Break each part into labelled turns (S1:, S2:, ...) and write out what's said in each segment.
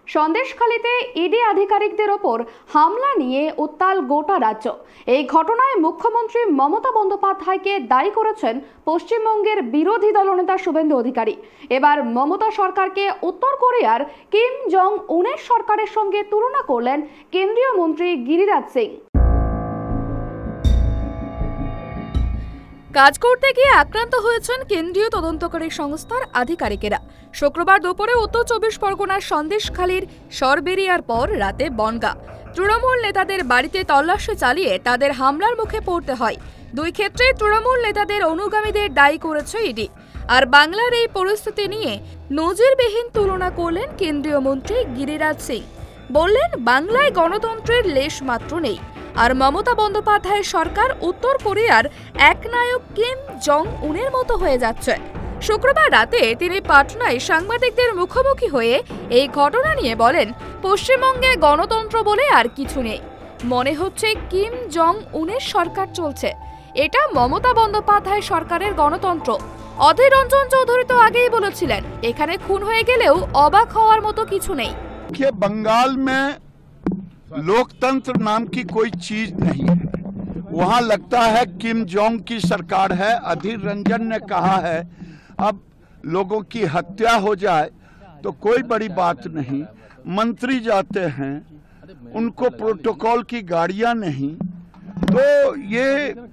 S1: সন্দেশখালীতে ED আধিকারিকদের ওপর হামলা নিয়ে উত্তাল গোটা রাজ্য। এই ঘটনায় মুখ্যমন্ত্রী মমতা বন্দ্যোপাধ্যায়কে দায়ী করেছেন পশ্চিমবঙ্গের বিরোধী দলনেতা শুভেন্দু অধিকারী। এবার মমতা সরকারকে উত্তর কোরিয়ার কিম জং উনের সরকারের সঙ্গে তুলনা করলেন কেন্দ্রীয় মন্ত্রী গিরিরাজ সিং। কাজ করতে গিয়ে আক্রান্ত হয়েছেন কেন্দ্রীয় তদন্তকারী সংস্থার আধিকারিকেরা। শুক্রবার দুপুরে উত্তর 24 পরগনার সন্দেশখালীর সরবেরিয়ার পর রাতে বনগাঁ তৃণমূল নেতাদের বাড়িতে তল্লাশি চালিয়ে তাদের হামলার মুখে পড়তে হয়। দুই ক্ষেত্রে তৃণমূল নেতাদের অনুগামীদের দায়ী করেছে ইডি। আর বাংলার এই পরিস্থিতি নিয়ে নজিরবিহীন তুলনা করলেন কেন্দ্রীয় মন্ত্রী গিরিরাজ সিং। বললেন, বাংলায় গণতন্ত্রের লেশ মাত্র নেই, আর মমতা বন্দ্যোপাধ্যায়ের সরকার উত্তর কোরিয়ার একনায়ক কিম জং উনের মতো হয়ে যাচ্ছে। শুক্রবার রাতে তিনি পাটনায় সাংবাদিকদের মুখোমুখি হয়ে এই ঘটনা নিয়ে বলেন, পশ্চিমবঙ্গে গণতন্ত্র বলে আর কিছু নেই, মনে হচ্ছে কিম জং উনের সরকার চলছে। এটা মমতা বন্দ্যোপাধ্যায় সরকারের গণতন্ত্র। অধীর রঞ্জন চৌধুরী তো আগেই বলেছিলেন, এখানে খুন হয়ে গেলেও অবাক হওয়ার মতো কিছু নেই।
S2: बंगाल में लोकतंत्र नाम की कोई चीज नहीं है। वहां लगता है किम जोंग की सरकार है। अधीर रंजन ने कहा है अब लोगों की हत्या हो जाए तो कोई बड़ी बात नहीं, मंत्री जाते हैं उनको प्रोटोकॉल की गाड़ियां नहीं। तो ये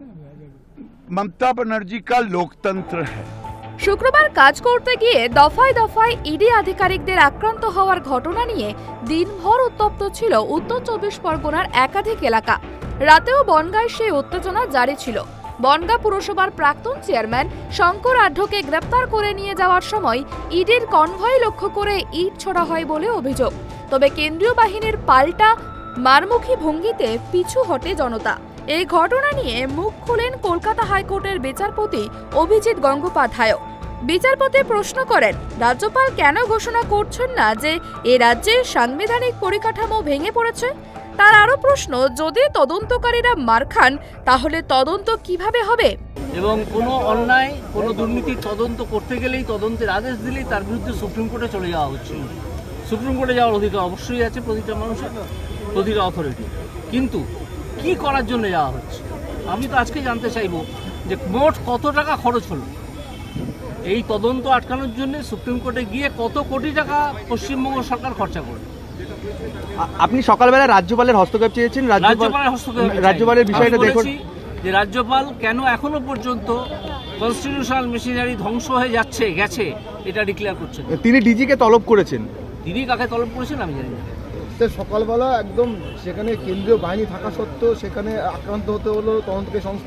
S2: ममता बनर्जी का लोकतंत्र है।
S1: শুক্রবার কাজ করতে গিয়ে দফায় দফায় ইডি আধিকারিকদের আক্রান্ত হওয়ার ঘটনা নিয়ে দিনভর উত্তপ্ত ছিল উত্তর 24 পরগনার একাধিক এলাকা। রাতেও বনগাঁয় সেই উত্তেজনা জারি ছিল। বনগাঁ পুরসভার প্রাক্তন চেয়ারম্যান শঙ্কর আঢ্যকে গ্রেপ্তার করে নিয়ে যাওয়ার সময় ইডির কনভয় লক্ষ্য করে ইট ছোড়া হয় বলে অভিযোগ। তবে কেন্দ্রীয় বাহিনীর পাল্টা মারমুখী ভঙ্গিতে পিছু হটে জনতা। এই ঘটনা নিয়ে মুখ খুলেন কলকাতা হাইকোর্টের বিচারপতি অভিজিৎ গঙ্গোপাধ্যায়। বিচারপতি প্রশ্ন করেন, রাজ্যপাল কেন ঘোষণা করছেন না যে এ রাজ্যে সাংবিধানিক পরিকাঠামো ভেঙে পড়েছে? তার আরো প্রশ্ন, যদি তদন্তকারীরা মার খান তাহলে তদন্ত কিভাবে হবে?
S3: এবং কোনো অন্যায়, কোনো দুর্নীতির তদন্ত করতে গেলেই, তদন্তের আদেশ দিলেই তার বিরুদ্ধে সুপ্রিম কোর্টে চলে যাওয়া হচ্ছে। সুপ্রিম কোর্টে যাওয়ার অধিকার অবশ্যই আছে প্রতিটা মানুষের, প্রতিটা অথরিটি। কিন্তু কি করার জন্য যাওয়া হচ্ছে? আমি তো আজকে জানতে চাইব যে মোট কত টাকা খরচ হলো এই তদন্ত আটকানোর জন্য? সুপ্রিম কোর্টে গিয়ে কত কোটি টাকা পশ্চিমবঙ্গ সরকার খরচা করবে?
S4: আপনি সকালবেলা রাজ্যপালের হস্তক্ষেপ চেয়েছেন, রাজ্যপালের বিষয়টা দেখুন
S3: যে রাজ্যপাল কেন এখনো পর্যন্ত কনস্টিটিউশনাল মেশিনারি ধ্বংস হয়ে গেছে এটা ডিক্লেয়ার করছেন।
S4: তিনি ডিজিকে তলব করেছেন।
S3: তিনি কাকে তলব করেছেন আমি জানি না।
S5: সকালবেলা একদম সেখানে কেন্দ্রীয় বাহিনী থাকা সত্ত্বেও সেখানে আক্রান্ত হতে হলো তদন্তকারী সংস্থা।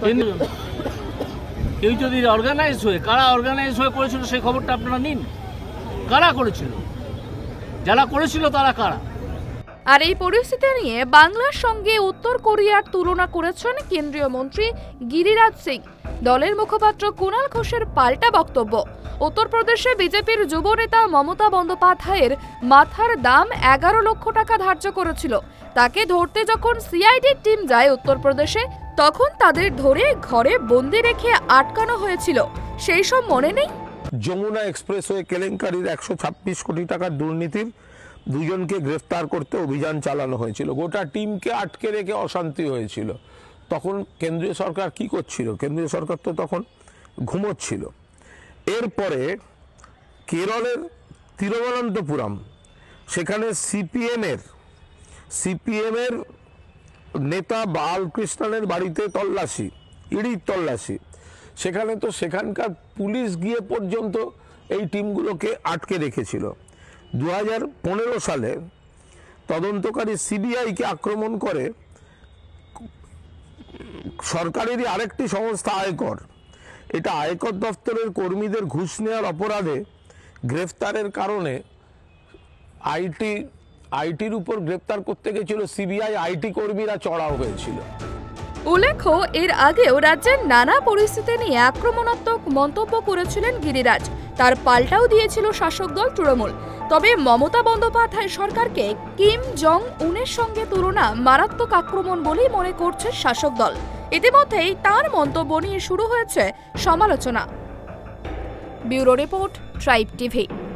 S3: কেউ যদি অর্গানাইজ হয়ে, কারা অর্গানাইজ হয়ে করেছিল সেই খবরটা আপনারা নিন। কারা করেছিল? যারা করেছিল তারা কারা?
S1: আর এই পরিস্থিতি নিয়ে বাংলার সঙ্গে উত্তর কোরিয়ার তুলনা করেছেন কেন্দ্রীয় মন্ত্রী গিরিরাজ সিং। দলের মুখপাত্র কুণাল ঘোষের পাল্টা বক্তব্য, উত্তরপ্রদেশে বিজেপির যুব নেতা মমতা বন্দ্যোপাধ্যায়ের মাথার দাম 11 লক্ষ টাকা ধার্য করেছিল। তাকে ধরতে যখন সিআইডির টিম যায় উত্তরপ্রদেশে, তখন তাদের ধরে ঘরে বন্দি রেখে আটকানো হয়েছিল। সেই সব মনে নেই?
S6: যমুনা এক্সপ্রেসওয়ে কেলেঙ্কারির 126 কোটি টাকার দুর্নীতির দুজনকে গ্রেফতার করতে অভিযান চালানো হয়েছিল। গোটা টিমকে আটকে রেখে অশান্তি হয়েছিল। তখন কেন্দ্রীয় সরকার কি করছিল? কেন্দ্রীয় সরকার তো তখন ঘুমোচ্ছিল। এরপরে কেরলের তিরুবনন্তপুরম, সেখানে সিপিএমের নেতা বালকৃষ্ণনের বাড়িতে তল্লাশি, ইডির তল্লাশি। সেখানে তো সেখানকার পুলিশ গিয়ে পর্যন্ত এই টিমগুলোকে আটকে রেখেছিল। 2015 সালে তদন্তকারী সিবিআইকে আক্রমণ করে সরকারেরই আরেকটি সংস্থা আয়কর। এটা আয়কর দপ্তরের কর্মীদের ঘুষ নেওয়ার অপরাধে গ্রেফতারের কারণে আইটির উপর গ্রেফতার করতে গেছিল সিবিআই, আইটি কর্মীরা চড়াও হয়েছিল।
S1: উল্লেখ্য, এর আগেও রাজ্যের নানা পরিস্থিতি নিয়ে আক্রমণাত্মক মন্তব্য করেছিলেন গিরিরাজ। তার পাল্টাও দিয়েছিল শাসক দল তৃণমূল। তবে মমতা বন্দ্যোপাধ্যায় সরকারকে কিম জং উনের সঙ্গে তুলনা মারাত্মক আক্রমণ বলেই মনে করছে শাসক দল। ইতিমধ্যেই তার মন্তব্য নিয়ে শুরু হয়েছে সমালোচনা। Bureau report, Tribe TV.